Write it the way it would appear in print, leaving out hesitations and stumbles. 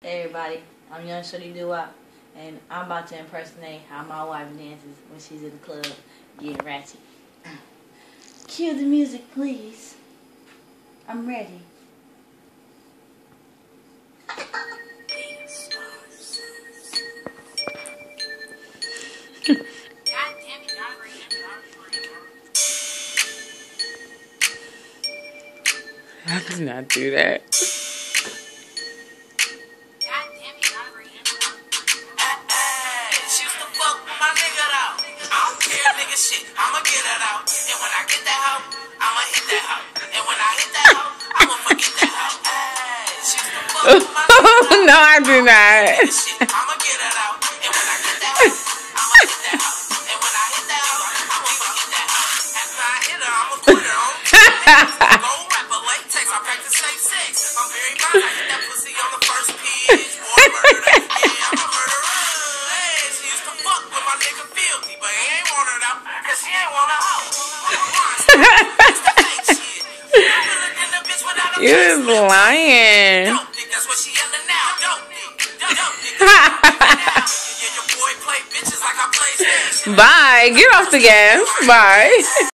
Hey everybody, I'm Young Shorty Doo-Wop, and I'm about to impersonate how my wife dances when she's in the club getting ratchet. Cue the music, please. I'm ready. I did not do that. Shit, I'ma get it out. And when I get that hoe, I'ma hit that hoe. And when I hit that hoe, I'ma forget that hoe. Hey, she's the fuck with my nigga. No, I do not. Shit, I'ma get it out. And when I get that hoe, I'ma hit that hoe. And when I hit that hoe, I'ma forget that hoe. After I hit her, I'ma put her on. Gold rapper, latex, I practice safe sex. I'm very fine, I hit that pussy on the first pitch. Boy, murder that. Yeah, I'm a murderer. Hey, she used to fuck with my nigga Filthy, but he ain't want her though. Cause she ain't want a hoe. You is lying. That's what she yelling now. Your boy play bitches like I play. Bye. Get off the gas. Bye.